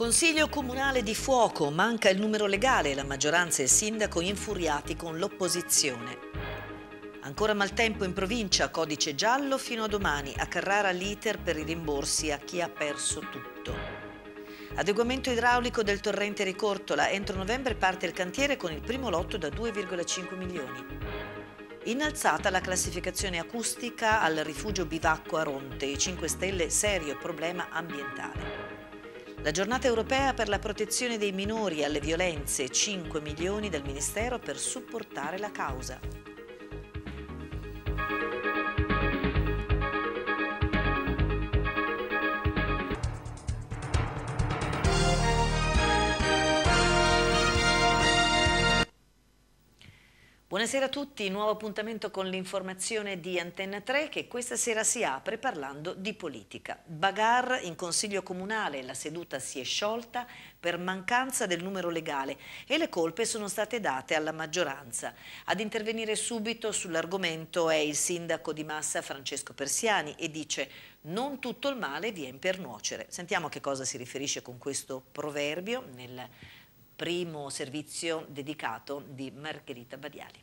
Consiglio comunale di Fuoco, manca il numero legale, la maggioranza e il sindaco infuriati con l'opposizione. Ancora maltempo in provincia, codice giallo fino a domani, a Carrara l'iter per i rimborsi a chi ha perso tutto. Adeguamento idraulico del torrente Ricortola, entro novembre parte il cantiere con il primo lotto da 2,5 milioni. Innalzata la classificazione acustica al rifugio bivacco a Ronte, i 5 Stelle serio problema ambientale. La giornata europea per la protezione dei minori alle violenze, 5 milioni del Ministero per supportare la causa. Buonasera a tutti, nuovo appuntamento con l'informazione di Antenna 3 che questa sera si apre parlando di politica. Bagarre in Consiglio Comunale, la seduta si è sciolta per mancanza del numero legale e le colpe sono state date alla maggioranza. Ad intervenire subito sull'argomento è il sindaco di Massa Francesco Persiani e dice: non tutto il male vien per nuocere. Sentiamo a che cosa si riferisce con questo proverbio nel primo servizio dedicato di Margherita Badiali.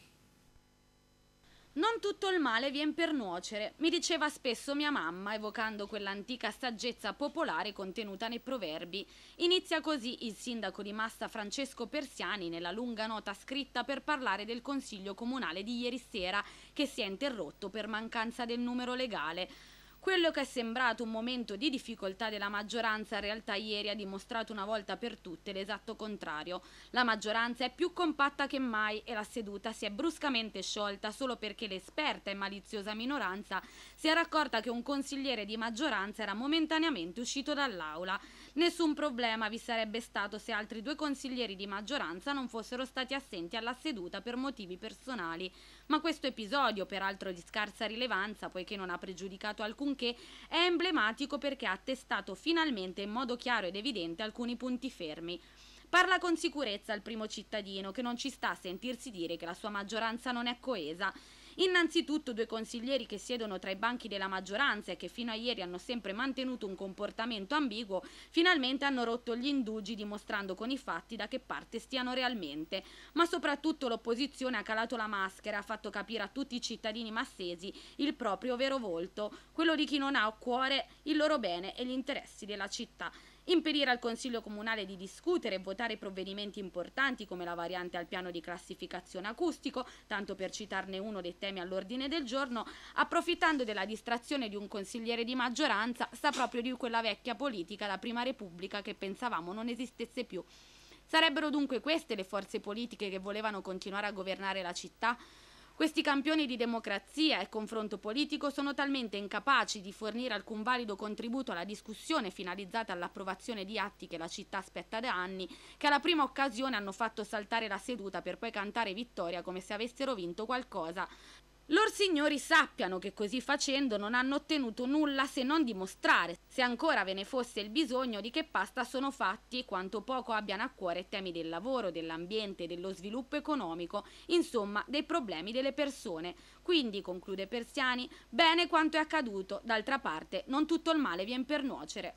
Non tutto il male vien per nuocere, mi diceva spesso mia mamma, evocando quell'antica saggezza popolare contenuta nei proverbi. Inizia così il sindaco di Massa Francesco Persiani nella lunga nota scritta per parlare del consiglio comunale di ieri sera che si è interrotto per mancanza del numero legale. Quello che è sembrato un momento di difficoltà della maggioranza in realtà ieri ha dimostrato una volta per tutte l'esatto contrario. La maggioranza è più compatta che mai e la seduta si è bruscamente sciolta solo perché l'esperta e maliziosa minoranza si era accorta che un consigliere di maggioranza era momentaneamente uscito dall'aula. Nessun problema vi sarebbe stato se altri 2 consiglieri di maggioranza non fossero stati assenti alla seduta per motivi personali. Ma questo episodio, peraltro di scarsa rilevanza poiché non ha pregiudicato alcunché, è emblematico perché ha attestato finalmente in modo chiaro ed evidente alcuni punti fermi. Parla con sicurezza il primo cittadino che non ci sta a sentirsi dire che la sua maggioranza non è coesa. Innanzitutto 2 consiglieri che siedono tra i banchi della maggioranza e che fino a ieri hanno sempre mantenuto un comportamento ambiguo, finalmente hanno rotto gli indugi dimostrando con i fatti da che parte stiano realmente. Ma soprattutto l'opposizione ha calato la maschera e ha fatto capire a tutti i cittadini massesi il proprio vero volto, quello di chi non ha a cuore il loro bene e gli interessi della città. Impedire al Consiglio Comunale di discutere e votare provvedimenti importanti come la variante al piano di classificazione acustico, tanto per citarne uno dei temi all'ordine del giorno, approfittando della distrazione di un consigliere di maggioranza, sta proprio di quella vecchia politica da Prima Repubblica che pensavamo non esistesse più. Sarebbero dunque queste le forze politiche che volevano continuare a governare la città? Questi campioni di democrazia e confronto politico sono talmente incapaci di fornire alcun valido contributo alla discussione finalizzata all'approvazione di atti che la città aspetta da anni, che alla prima occasione hanno fatto saltare la seduta per poi cantare vittoria come se avessero vinto qualcosa. Lor signori sappiano che così facendo non hanno ottenuto nulla se non dimostrare, se ancora ve ne fosse il bisogno, di che pasta sono fatti e quanto poco abbiano a cuore temi del lavoro, dell'ambiente, dello sviluppo economico, insomma dei problemi delle persone. Quindi, conclude Persiani, bene quanto è accaduto, d'altra parte non tutto il male vien per nuocere.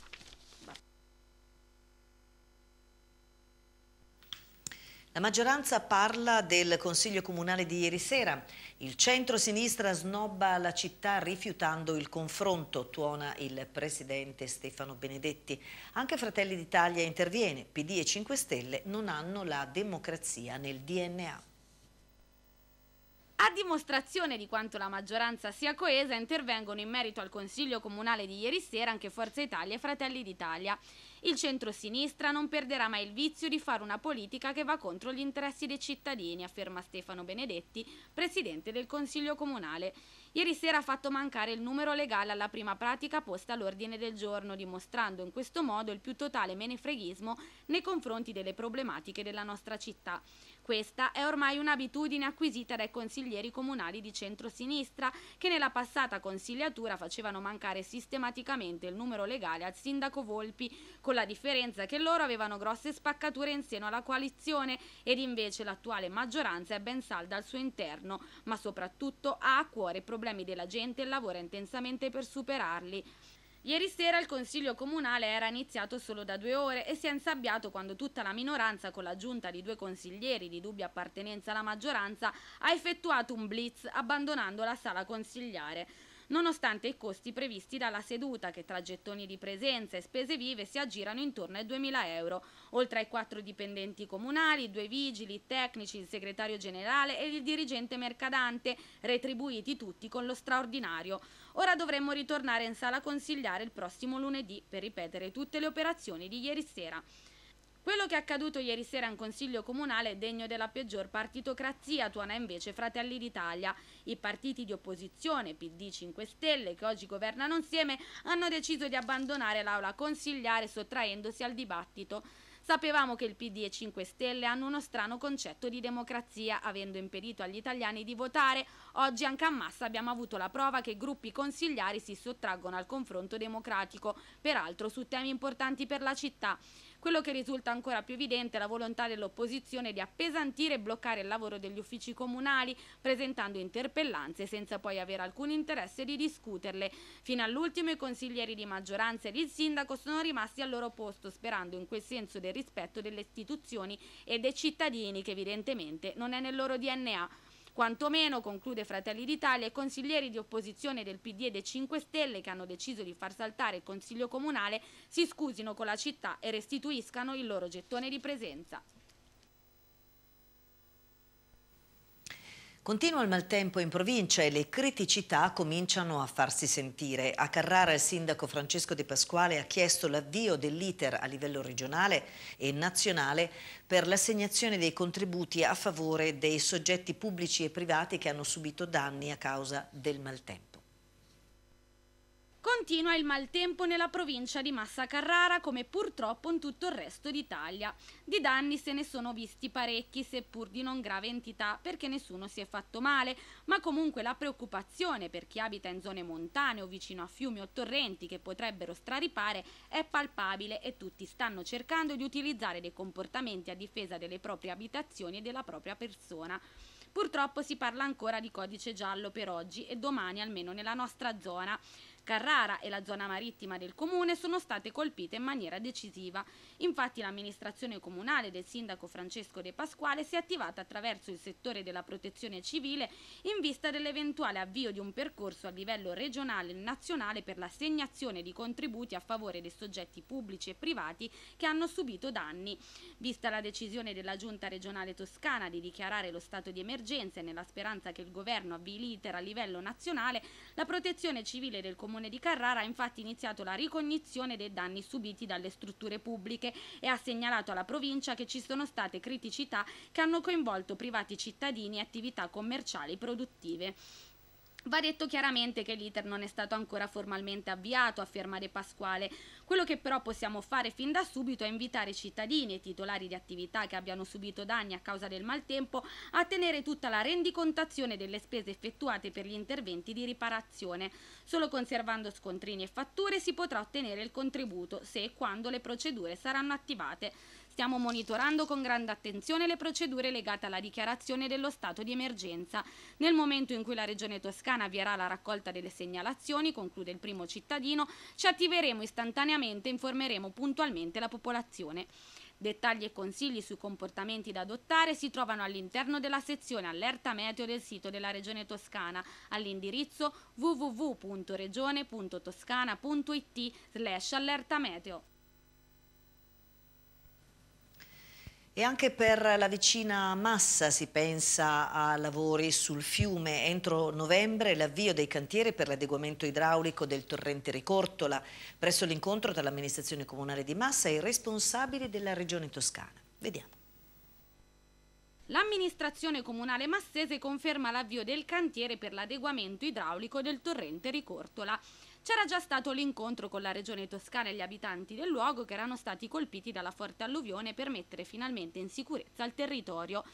La maggioranza parla del Consiglio Comunale di ieri sera. Il centro-sinistra snobba la città rifiutando il confronto, tuona il presidente Stefano Benedetti. Anche Fratelli d'Italia interviene. PD e 5 Stelle non hanno la democrazia nel DNA. A dimostrazione di quanto la maggioranza sia coesa, intervengono in merito al Consiglio Comunale di ieri sera anche Forza Italia e Fratelli d'Italia. Il centro-sinistra non perderà mai il vizio di fare una politica che va contro gli interessi dei cittadini, afferma Stefano Benedetti, presidente del Consiglio Comunale. Ieri sera ha fatto mancare il numero legale alla prima pratica posta all'ordine del giorno, dimostrando in questo modo il più totale menefreghismo nei confronti delle problematiche della nostra città. Questa è ormai un'abitudine acquisita dai consiglieri comunali di centrosinistra che nella passata consigliatura facevano mancare sistematicamente il numero legale al sindaco Volpi, con la differenza che loro avevano grosse spaccature in seno alla coalizione ed invece l'attuale maggioranza è ben salda al suo interno, ma soprattutto ha a cuore i problemi della gente e lavora intensamente per superarli. Ieri sera il Consiglio Comunale era iniziato solo da 2 ore e si è insabbiato quando tutta la minoranza, con l'aggiunta di 2 consiglieri di dubbia appartenenza alla maggioranza, ha effettuato un blitz abbandonando la sala consigliare. Nonostante i costi previsti dalla seduta, che tra gettoni di presenza e spese vive si aggirano intorno ai 2.000 euro, oltre ai 4 dipendenti comunali, 2 vigili, tecnici, il segretario generale e il dirigente mercadante, retribuiti tutti con lo straordinario. Ora dovremmo ritornare in sala consigliare il prossimo lunedì per ripetere tutte le operazioni di ieri sera. Quello che è accaduto ieri sera in Consiglio Comunale è degno della peggior partitocrazia, tuona invece Fratelli d'Italia. I partiti di opposizione, PD 5 Stelle, che oggi governano insieme, hanno deciso di abbandonare l'aula consigliare sottraendosi al dibattito. Sapevamo che il PD e 5 Stelle hanno uno strano concetto di democrazia, avendo impedito agli italiani di votare. Oggi anche a Massa abbiamo avuto la prova che i gruppi consigliari si sottraggono al confronto democratico, peraltro su temi importanti per la città. Quello che risulta ancora più evidente è la volontà dell'opposizione di appesantire e bloccare il lavoro degli uffici comunali, presentando interpellanze senza poi avere alcun interesse di discuterle. Fino all'ultimo i consiglieri di maggioranza ed il sindaco sono rimasti al loro posto, sperando in quel senso del rispetto delle istituzioni e dei cittadini che evidentemente non è nel loro DNA. Quantomeno, conclude Fratelli d'Italia, i consiglieri di opposizione del PD e dei 5 Stelle che hanno deciso di far saltare il Consiglio Comunale si scusino con la città e restituiscano il loro gettone di presenza. Continua il maltempo in provincia e le criticità cominciano a farsi sentire. A Carrara il sindaco Francesco De Pasquale ha chiesto l'avvio dell'iter a livello regionale e nazionale per l'assegnazione dei contributi a favore dei soggetti pubblici e privati che hanno subito danni a causa del maltempo. Continua il maltempo nella provincia di Massa Carrara, come purtroppo in tutto il resto d'Italia. Di danni se ne sono visti parecchi, seppur di non grave entità, perché nessuno si è fatto male, ma comunque la preoccupazione per chi abita in zone montane o vicino a fiumi o torrenti che potrebbero straripare è palpabile e tutti stanno cercando di utilizzare dei comportamenti a difesa delle proprie abitazioni e della propria persona. Purtroppo si parla ancora di codice giallo per oggi e domani, almeno nella nostra zona. Carrara e la zona marittima del comune sono state colpite in maniera decisiva. Infatti l'amministrazione comunale del sindaco Francesco De Pasquale si è attivata attraverso il settore della protezione civile in vista dell'eventuale avvio di un percorso a livello regionale e nazionale per l'assegnazione di contributi a favore dei soggetti pubblici e privati che hanno subito danni. Vista la decisione della Giunta regionale toscana di dichiarare lo stato di emergenza e nella speranza che il governo avvii l'iter a livello nazionale, la protezione civile del comune di Carrara ha infatti iniziato la ricognizione dei danni subiti dalle strutture pubbliche e ha segnalato alla provincia che ci sono state criticità che hanno coinvolto privati cittadini e attività commerciali produttive. Va detto chiaramente che l'iter non è stato ancora formalmente avviato, afferma De Pasquale. Quello che però possiamo fare fin da subito è invitare i cittadini e titolari di attività che abbiano subito danni a causa del maltempo a tenere tutta la rendicontazione delle spese effettuate per gli interventi di riparazione. Solo conservando scontrini e fatture si potrà ottenere il contributo, se e quando le procedure saranno attivate. Stiamo monitorando con grande attenzione le procedure legate alla dichiarazione dello stato di emergenza. Nel momento in cui la Regione Toscana avvierà la raccolta delle segnalazioni, conclude il primo cittadino, ci attiveremo istantaneamente e informeremo puntualmente la popolazione. Dettagli e consigli sui comportamenti da adottare si trovano all'interno della sezione allerta meteo del sito della Regione Toscana all'indirizzo www.regione.toscana.it/allertameteo. E anche per la vicina Massa si pensa a lavori sul fiume. Entro novembre l'avvio dei cantieri per l'adeguamento idraulico del torrente Ricortola, presso l'incontro tra l'amministrazione comunale di Massa e i responsabili della regione toscana. Vediamo. L'amministrazione comunale massese conferma l'avvio del cantiere per l'adeguamento idraulico del torrente Ricortola. C'era già stato l'incontro con la regione toscana e gli abitanti del luogo che erano stati colpiti dalla forte alluvione per mettere finalmente in sicurezza il territorio.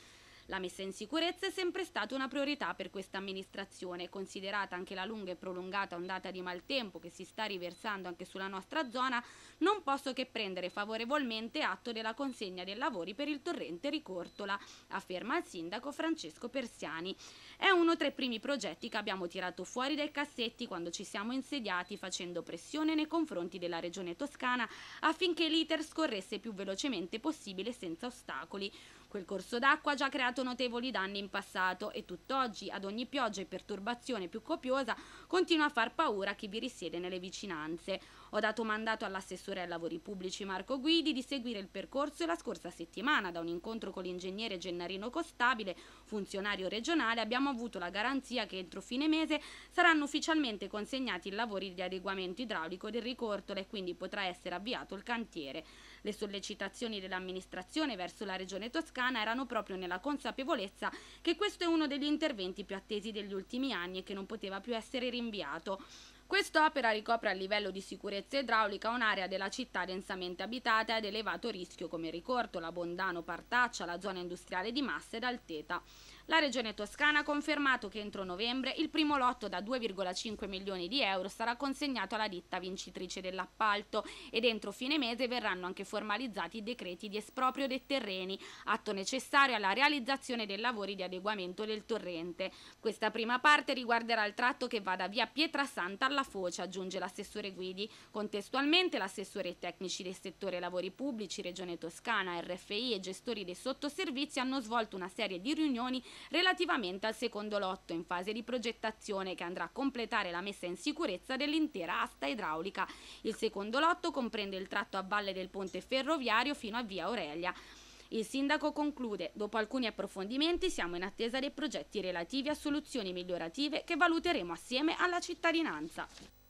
La messa in sicurezza è sempre stata una priorità per questa amministrazione, considerata anche la lunga e prolungata ondata di maltempo che si sta riversando anche sulla nostra zona. Non posso che prendere favorevolmente atto della consegna dei lavori per il torrente Ricortola, afferma il sindaco Francesco Persiani. È uno tra i primi progetti che abbiamo tirato fuori dai cassetti quando ci siamo insediati, facendo pressione nei confronti della Regione Toscana affinché l'iter scorresse più velocemente possibile senza ostacoli. Quel corso d'acqua ha già creato notevoli danni in passato e tutt'oggi, ad ogni pioggia e perturbazione più copiosa, continua a far paura a chi vi risiede nelle vicinanze. Ho dato mandato all'assessore ai lavori pubblici Marco Guidi di seguire il percorso e la scorsa settimana, da un incontro con l'ingegnere Gennarino Costabile, funzionario regionale, abbiamo avuto la garanzia che entro fine mese saranno ufficialmente consegnati i lavori di adeguamento idraulico del Ricortola e quindi potrà essere avviato il cantiere. Le sollecitazioni dell'amministrazione verso la Regione Toscana erano proprio nella consapevolezza che questo è uno degli interventi più attesi degli ultimi anni e che non poteva più essere rinviato. Quest'opera ricopre a livello di sicurezza idraulica un'area della città densamente abitata e ad elevato rischio come Ricortola, Bondano, Partaccia, la zona industriale di Massa ed Alteta. La Regione Toscana ha confermato che entro novembre il primo lotto da 2,5 milioni di euro sarà consegnato alla ditta vincitrice dell'appalto ed entro fine mese verranno anche formalizzati i decreti di esproprio dei terreni, atto necessario alla realizzazione dei lavori di adeguamento del torrente. Questa prima parte riguarderà il tratto che va da via Pietrasanta alla Foce, aggiunge l'assessore Guidi. Contestualmente l'assessore e i tecnici del settore lavori pubblici, Regione Toscana, RFI e gestori dei sottoservizi hanno svolto una serie di riunioni relativamente al secondo lotto in fase di progettazione che andrà a completare la messa in sicurezza dell'intera asta idraulica. Il secondo lotto comprende il tratto a valle del ponte ferroviario fino a via Aurelia. Il sindaco conclude: dopo alcuni approfondimenti siamo in attesa dei progetti relativi a soluzioni migliorative che valuteremo assieme alla cittadinanza.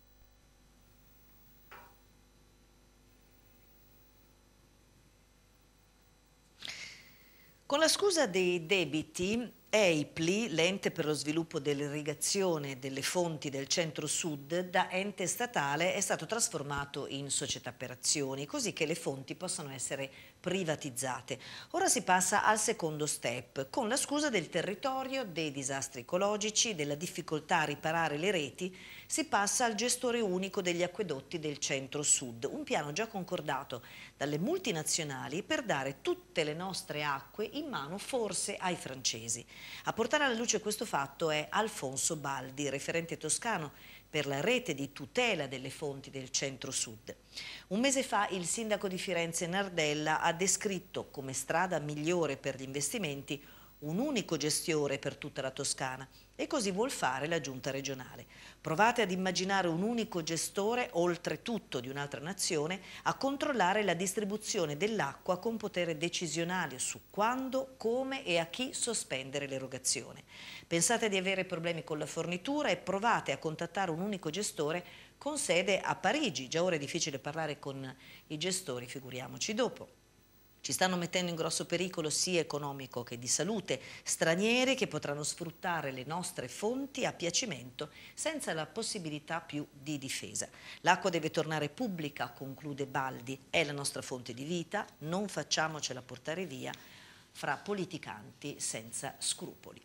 Con la scusa dei debiti, EIPLI, l'ente per lo sviluppo dell'irrigazione delle fonti del centro-sud, da ente statale è stato trasformato in società per azioni, così che le fonti possano essere privatizzate. Ora si passa al secondo step, con la scusa del territorio, dei disastri ecologici, della difficoltà a riparare le reti, si passa al gestore unico degli acquedotti del centro-sud, un piano già concordato dalle multinazionali per dare tutte le nostre acque in mano forse ai francesi. A portare alla luce questo fatto è Alfonso Baldi, referente toscano per la rete di tutela delle fonti del centro-sud. Un mese fa il sindaco di Firenze Nardella ha descritto come strada migliore per gli investimenti un unico gestore per tutta la Toscana e così vuol fare la giunta regionale. Provate ad immaginare un unico gestore, oltretutto di un'altra nazione, a controllare la distribuzione dell'acqua con potere decisionale su quando, come e a chi sospendere l'erogazione. Pensate di avere problemi con la fornitura e provate a contattare un unico gestore con sede a Parigi. Già ora è difficile parlare con i gestori, figuriamoci dopo. Ci stanno mettendo in grosso pericolo sia economico che di salute, stranieri che potranno sfruttare le nostre fonti a piacimento senza la possibilità più di difesa. L'acqua deve tornare pubblica, conclude Baldi, è la nostra fonte di vita, non facciamocela portare via fra politicanti senza scrupoli.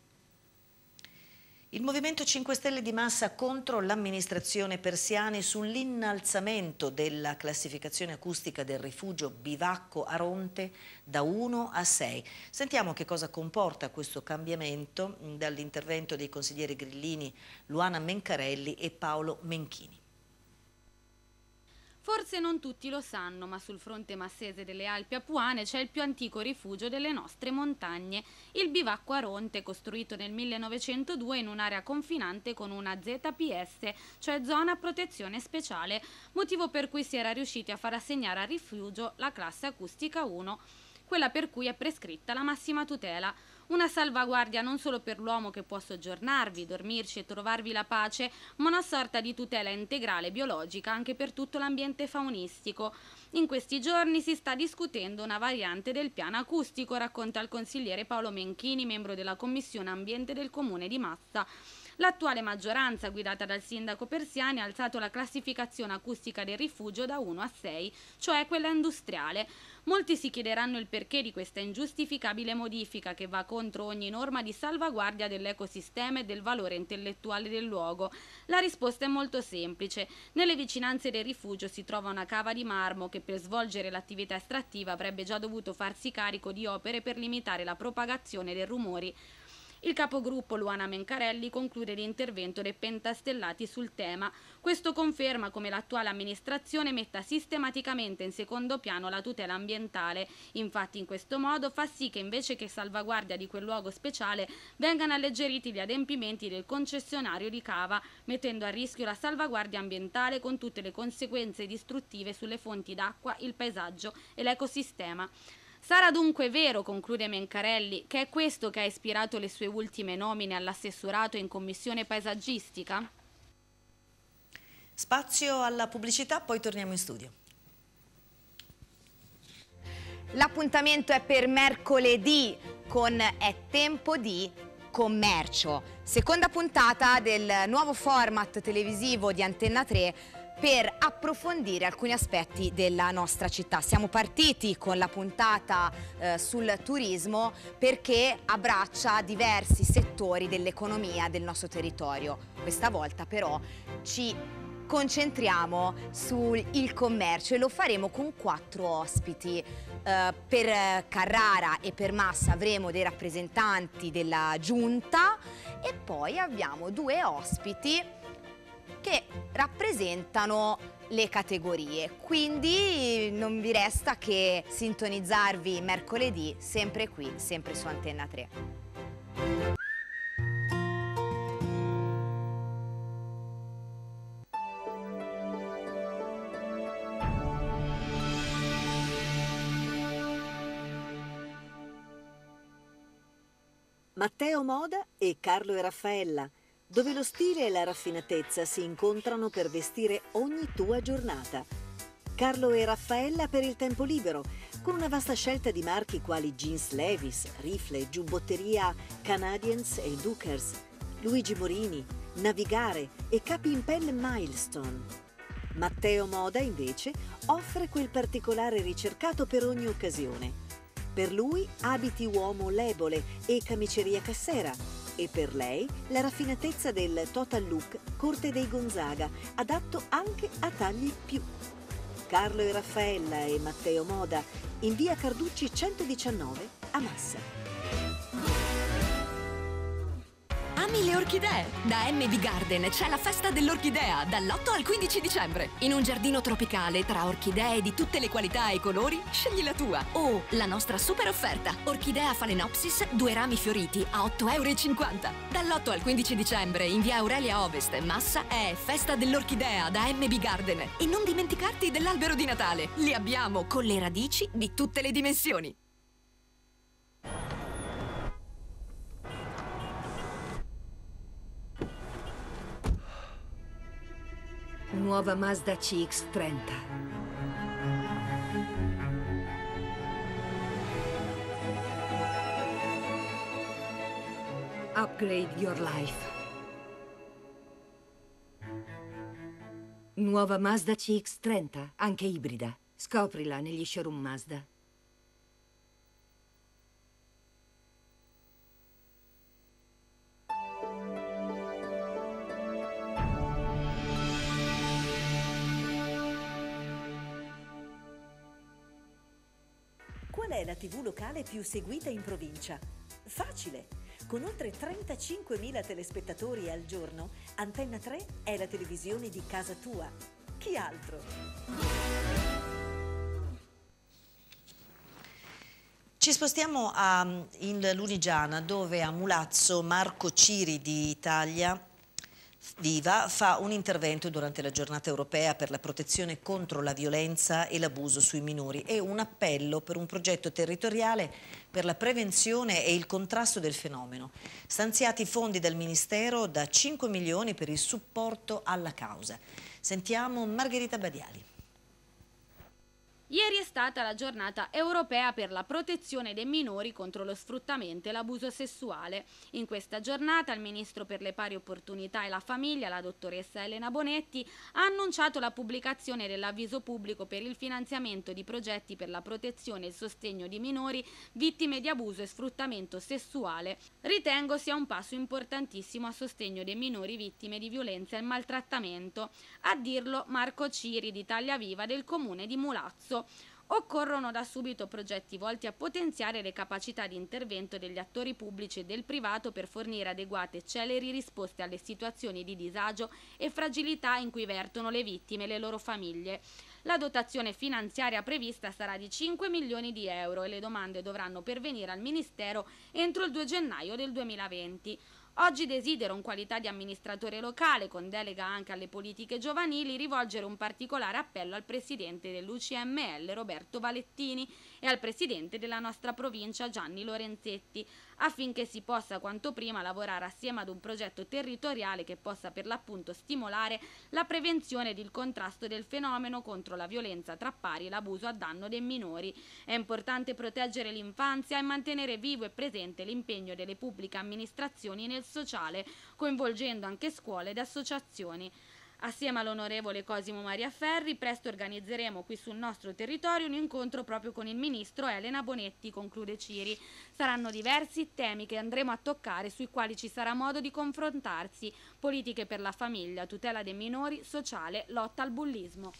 Il Movimento 5 Stelle di Massa contro l'amministrazione Persiani sull'innalzamento della classificazione acustica del rifugio Bivacco Aronte da 1 a 6. Sentiamo che cosa comporta questo cambiamento dall'intervento dei consiglieri grillini Luana Mencarelli e Paolo Menchini. Forse non tutti lo sanno, ma sul fronte massese delle Alpi Apuane c'è il più antico rifugio delle nostre montagne, il Bivacco Aronte, costruito nel 1902 in un'area confinante con una ZPS, cioè zona a protezione speciale, motivo per cui si era riusciti a far assegnare al rifugio la classe acustica 1, quella per cui è prescritta la massima tutela. Una salvaguardia non solo per l'uomo che può soggiornarvi, dormirci e trovarvi la pace, ma una sorta di tutela integrale biologica anche per tutto l'ambiente faunistico. In questi giorni si sta discutendo una variante del piano acustico, racconta il consigliere Paolo Menchini, membro della Commissione Ambiente del Comune di Massa. L'attuale maggioranza, guidata dal sindaco Persiani, ha alzato la classificazione acustica del rifugio da 1 a 6, cioè quella industriale. Molti si chiederanno il perché di questa ingiustificabile modifica che va contro ogni norma di salvaguardia dell'ecosistema e del valore intellettuale del luogo. La risposta è molto semplice. Nelle vicinanze del rifugio si trova una cava di marmo che per svolgere l'attività estrattiva avrebbe già dovuto farsi carico di opere per limitare la propagazione dei rumori. Il capogruppo Luana Mencarelli conclude l'intervento dei pentastellati sul tema. Questo conferma come l'attuale amministrazione metta sistematicamente in secondo piano la tutela ambientale. Infatti in questo modo fa sì che invece che salvaguardia di quel luogo speciale vengano alleggeriti gli adempimenti del concessionario di cava, mettendo a rischio la salvaguardia ambientale con tutte le conseguenze distruttive sulle fonti d'acqua, il paesaggio e l'ecosistema. Sarà dunque vero, conclude Mencarelli, che è questo che ha ispirato le sue ultime nomine all'assessorato in commissione paesaggistica? Spazio alla pubblicità, poi torniamo in studio. L'appuntamento è per mercoledì con È tempo di commercio, seconda puntata del nuovo format televisivo di Antenna 3 per approfondire alcuni aspetti della nostra città. Siamo partiti con la puntata sul turismo perché abbraccia diversi settori dell'economia del nostro territorio. Questa volta però ci concentriamo sul commercio e lo faremo con 4 ospiti. Per Carrara e per Massa avremo dei rappresentanti della giunta e poi abbiamo 2 ospiti che rappresentano le categorie, quindi non vi resta che sintonizzarvi mercoledì sempre qui, sempre su Antenna 3. Matteo Moda e Carlo e Raffaella, dove lo stile e la raffinatezza si incontrano per vestire ogni tua giornata. Carlo e Raffaella per il tempo libero, con una vasta scelta di marchi quali Jeans Levi's, rifle, giubbotteria Canadians e Dookers, Luigi Morini, Navigare e capi in pelle Milestone. Matteo Moda invece offre quel particolare ricercato per ogni occasione. Per lui abiti uomo lebole e camiceria cassera, e per lei la raffinatezza del total look corte dei Gonzaga, adatto anche a tagli più. Carlo e Raffaella e Matteo Moda in via Carducci 119 a Massa. Ami le orchidee? Da MB Garden c'è la festa dell'orchidea dall'8 al 15 dicembre. In un giardino tropicale tra orchidee di tutte le qualità e colori, scegli la tua. O la nostra super offerta. Orchidea Phalaenopsis, 2 rami fioriti a 8,50 €. Dall'8 al 15 dicembre in via Aurelia Ovest, Massa, è festa dell'orchidea da MB Garden. E non dimenticarti dell'albero di Natale. Li abbiamo con le radici di tutte le dimensioni. Nuova Mazda CX-30. Upgrade your life. Nuova Mazda CX-30, anche ibrida. Scoprila negli showroom Mazda. Qual è la TV locale più seguita in provincia? Facile! Con oltre 35.000 telespettatori al giorno, Antenna 3 è la televisione di casa tua. Chi altro? Ci spostiamo in Lunigiana, dove a Mulazzo Marco Ciri di Italia Viva fa un intervento durante la giornata europea per la protezione contro la violenza e l'abuso sui minori e un appello per un progetto territoriale per la prevenzione e il contrasto del fenomeno. Stanziati fondi dal Ministero da 5 milioni per il supporto alla causa. Sentiamo Margherita Badiali. Ieri è stata la giornata europea per la protezione dei minori contro lo sfruttamento e l'abuso sessuale. In questa giornata il Ministro per le pari opportunità e la famiglia, la dottoressa Elena Bonetti, ha annunciato la pubblicazione dell'avviso pubblico per il finanziamento di progetti per la protezione e il sostegno di minori vittime di abuso e sfruttamento sessuale. Ritengo sia un passo importantissimo a sostegno dei minori vittime di violenza e maltrattamento. A dirlo Marco Ciri di Italia Viva del comune di Mulazzo. Occorrono da subito progetti volti a potenziare le capacità di intervento degli attori pubblici e del privato per fornire adeguate e celeri risposte alle situazioni di disagio e fragilità in cui vertono le vittime e le loro famiglie. La dotazione finanziaria prevista sarà di 5 milioni di euro e le domande dovranno pervenire al Ministero entro il 2 gennaio del 2020. Oggi desidero, in qualità di amministratore locale, con delega anche alle politiche giovanili, rivolgere un particolare appello al presidente dell'UCML, Roberto Valettini, e al presidente della nostra provincia, Gianni Lorenzetti, affinché si possa quanto prima lavorare assieme ad un progetto territoriale che possa per l'appunto stimolare la prevenzione ed il contrasto del fenomeno contro la violenza tra pari e l'abuso a danno dei minori. È importante proteggere l'infanzia e mantenere vivo e presente l'impegno delle pubbliche amministrazioni nel sociale, coinvolgendo anche scuole ed associazioni. Assieme all'onorevole Cosimo Maria Ferri, presto organizzeremo qui sul nostro territorio un incontro proprio con il ministro Elena Bonetti, conclude Ciri. Saranno diversi temi che andremo a toccare, sui quali ci sarà modo di confrontarsi: politiche per la famiglia, tutela dei minori, sociale, lotta al bullismo.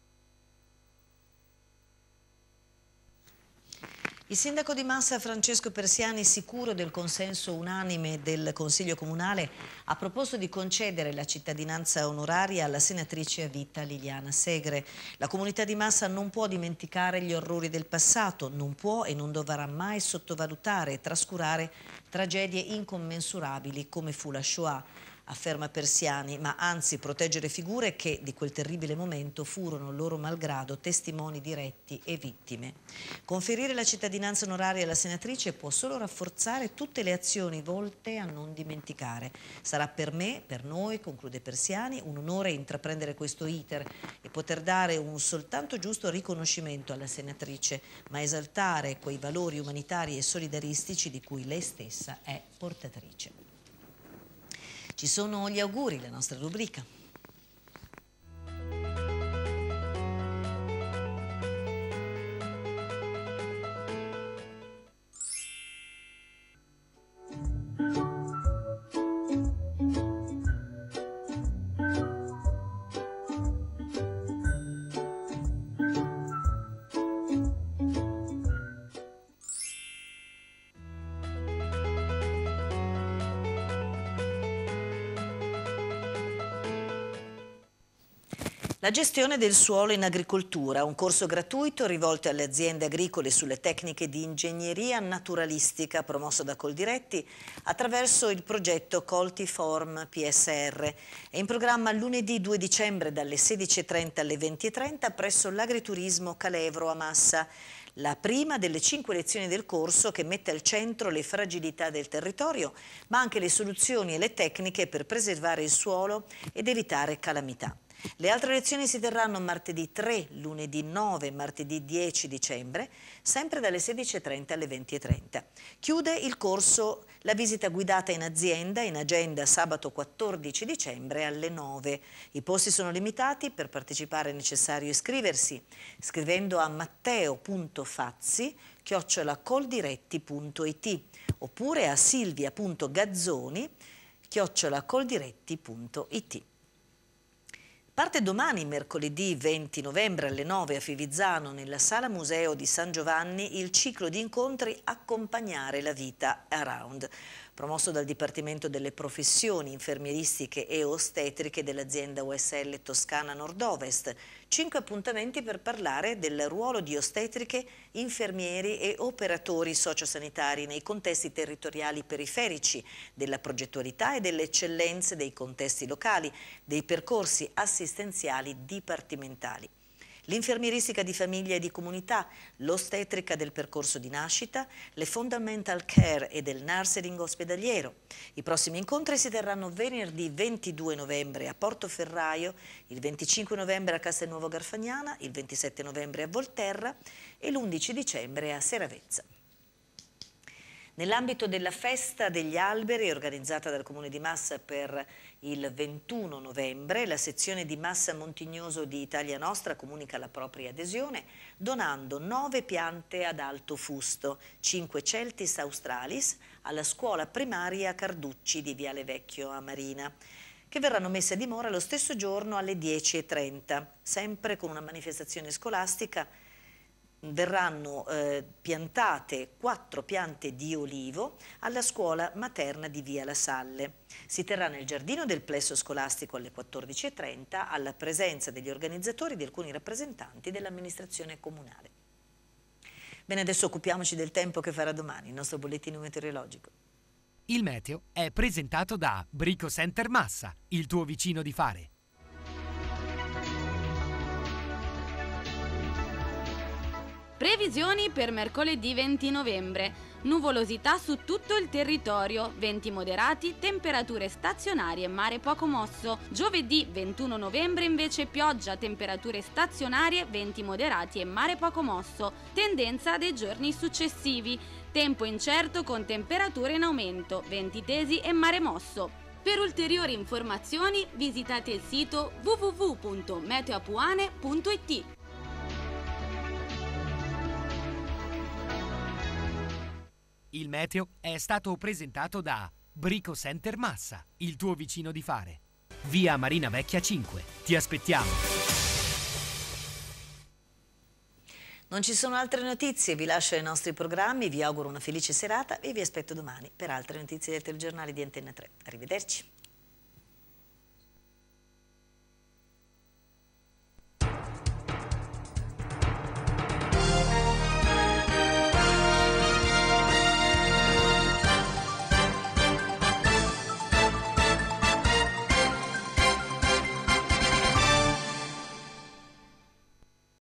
Il sindaco di Massa Francesco Persiani, sicuro del consenso unanime del Consiglio Comunale, ha proposto di concedere la cittadinanza onoraria alla senatrice a vita Liliana Segre. La comunità di Massa non può dimenticare gli orrori del passato, non può e non dovrà mai sottovalutare e trascurare tragedie incommensurabili come fu la Shoah, afferma Persiani, ma anzi proteggere figure che di quel terribile momento furono loro malgrado testimoni diretti e vittime. Conferire la cittadinanza onoraria alla senatrice può solo rafforzare tutte le azioni volte a non dimenticare. Sarà per me, per noi, conclude Persiani, un onore intraprendere questo iter e poter dare un soltanto giusto riconoscimento alla senatrice, ma esaltare quei valori umanitari e solidaristici di cui lei stessa è portatrice. Ci sono gli auguri, la nostra rubrica. La gestione del suolo in agricoltura, un corso gratuito rivolto alle aziende agricole sulle tecniche di ingegneria naturalistica promosso da Coldiretti attraverso il progetto Coltiform PSR. È in programma lunedì 2 dicembre dalle 16:30 alle 20:30 presso l'Agriturismo Calevro a Massa. La prima delle 5 lezioni del corso che mette al centro le fragilità del territorio, ma anche le soluzioni e le tecniche per preservare il suolo ed evitare calamità. Le altre lezioni si terranno martedì 3, lunedì 9 e martedì 10 dicembre, sempre dalle 16:30 alle 20:30. Chiude il corso la visita guidata in azienda, in agenda sabato 14 dicembre alle 9. I posti sono limitati, per partecipare è necessario iscriversi, scrivendo a matteo.fazzi@coldiretti.it oppure a silvia.gazzoni@coldiretti.it. Parte domani, mercoledì 20 novembre alle 9 a Fivizzano, nella Sala Museo di San Giovanni, il ciclo di incontri Accompagnare la vita around, promosso dal Dipartimento delle Professioni Infermieristiche e Ostetriche dell'azienda USL Toscana Nord-Ovest. 5 appuntamenti per parlare del ruolo di ostetriche, infermieri e operatori sociosanitari nei contesti territoriali periferici, della progettualità e delle eccellenze dei contesti locali, dei percorsi assistenziali dipartimentali. l'infermieristica di famiglia e di comunità, l'ostetrica del percorso di nascita, le fundamental care e del nursing ospedaliero. I prossimi incontri si terranno venerdì 22 novembre a Portoferraio, il 25 novembre a Castelnuovo Garfagnana, il 27 novembre a Volterra e l'11 dicembre a Seravezza. Nell'ambito della Festa degli Alberi, organizzata dal Comune di Massa per il 21 novembre, la sezione di Massa Montignoso di Italia Nostra comunica la propria adesione donando 9 piante ad alto fusto, 5 Celtis australis, alla scuola primaria Carducci di Viale Vecchio a Marina, che verranno messe a dimora lo stesso giorno alle 10:30, sempre con una manifestazione scolastica. Verranno piantate 4 piante di olivo alla scuola materna di Via La Salle. Si terrà nel giardino del plesso scolastico alle 14:30 alla presenza degli organizzatori e di alcuni rappresentanti dell'amministrazione comunale. Bene, adesso occupiamoci del tempo che farà domani, il nostro bollettino meteorologico. Il meteo è presentato da Brico Center Massa, il tuo vicino di fare. Previsioni per mercoledì 20 novembre. Nuvolosità su tutto il territorio, venti moderati, temperature stazionarie, mare poco mosso. Giovedì 21 novembre invece pioggia, temperature stazionarie, venti moderati e mare poco mosso. Tendenza dei giorni successivi. Tempo incerto con temperature in aumento, venti tesi e mare mosso. Per ulteriori informazioni visitate il sito www.meteoapuane.it. Il meteo è stato presentato da Brico Center Massa, il tuo vicino di fare. Via Marina Vecchia 5. Ti aspettiamo. Non ci sono altre notizie, vi lascio ai nostri programmi, vi auguro una felice serata e vi aspetto domani per altre notizie del telegiornale di Antenna 3. Arrivederci.